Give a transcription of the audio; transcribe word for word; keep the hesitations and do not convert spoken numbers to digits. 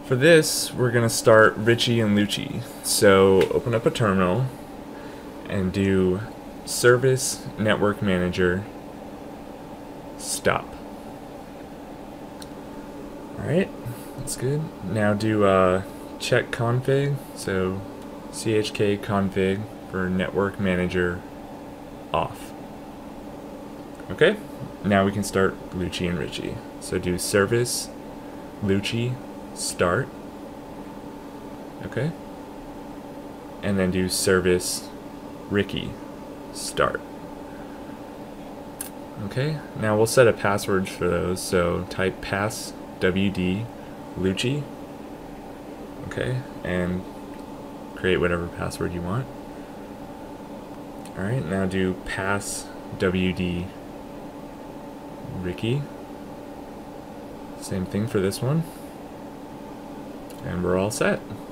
For this, we're going to start Ricci and Luci. So open up a terminal and do service network manager stop. Alright, that's good. Now do uh, check config, so chk config for network manager off. Okay, now we can start Luci and Ricci. So do service Luci start, okay, and then do service Ricci start. Okay, now we'll set a password for those, so type pass wd Luci, okay, and create whatever password you want. Alright, now do pass wd Ricci, same thing for this one, and we're all set.